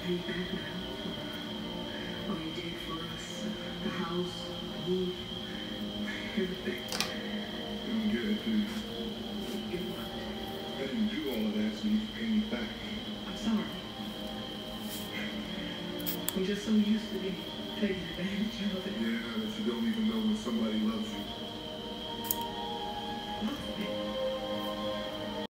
pay you back now for all you did for us. The house, the roof, everything. You don't get it, do you? Get what? I didn't do all of that so you can pay me back. I'm sorry. I'm just so used to be taking advantage of it. Yeah, that you don't even know when somebody loves you.